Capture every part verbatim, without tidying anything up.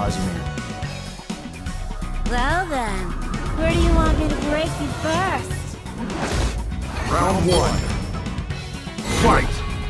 始める。 Well then, where do you want me to break you first? Round one. Fight!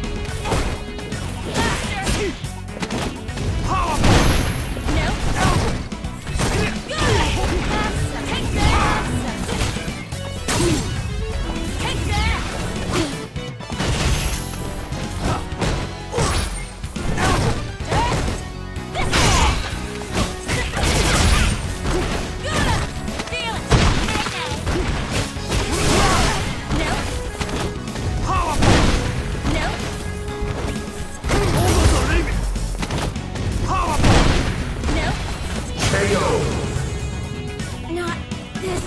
Not this.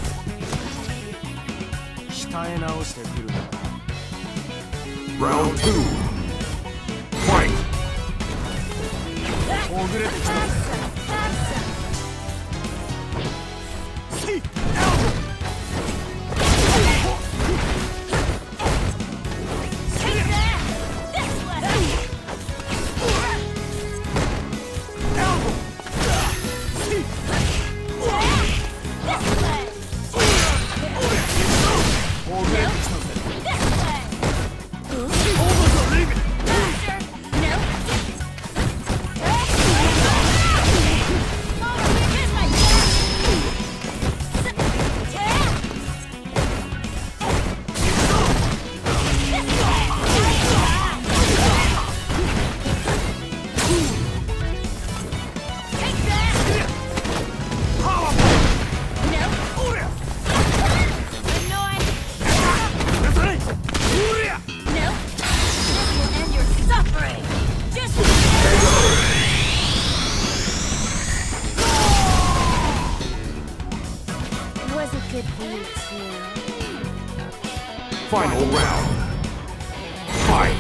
鍛え直してくるな。 Round two. Fight! ほぐれてきたぜ。 Was it good for you too? Final round. Fight!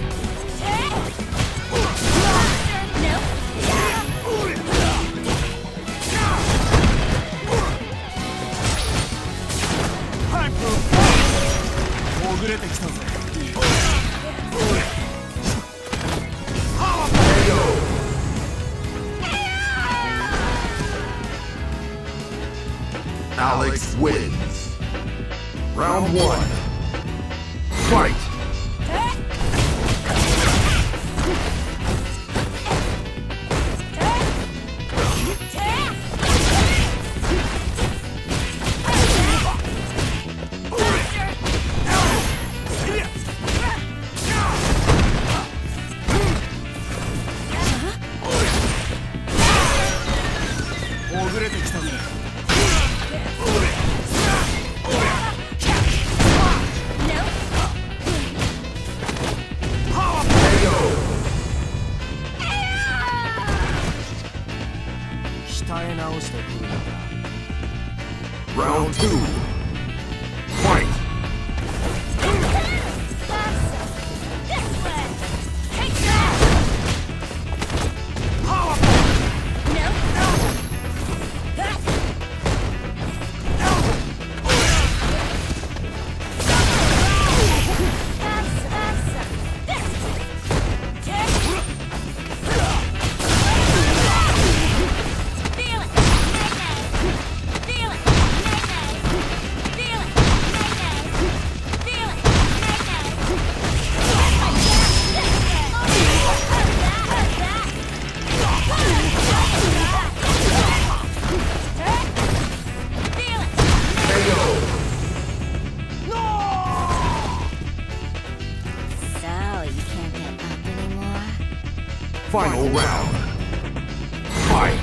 Time for a fight! ほぐれてきたぜ。 Alex wins. Round one. Fight! Round two. Fight! Final round. Fight!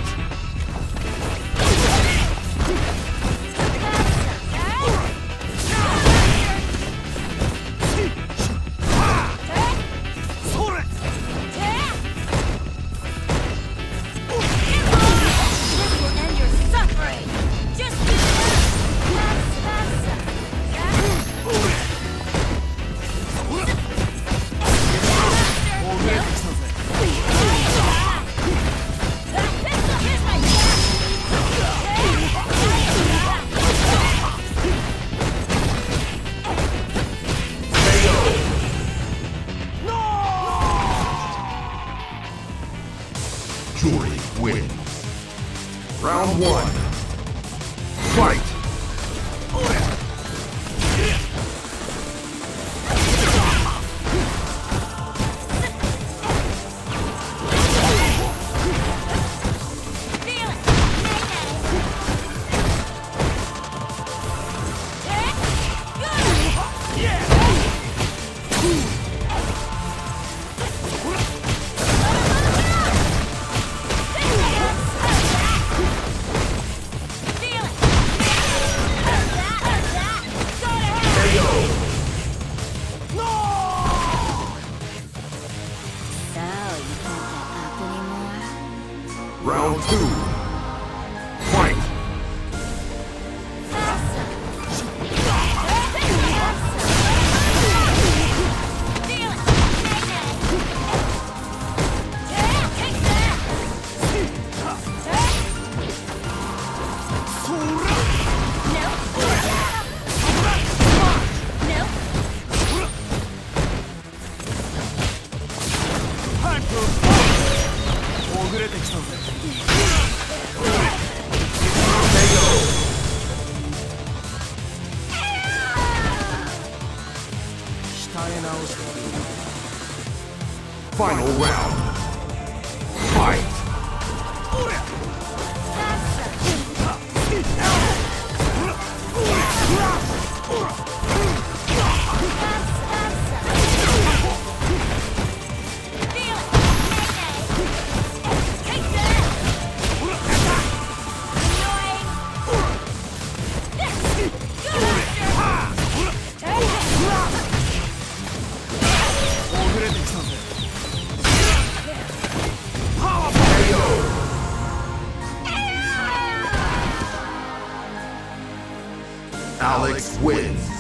Jury wins. Round one. Fight! Round two. Fight! Final round. Fight! Alex wins.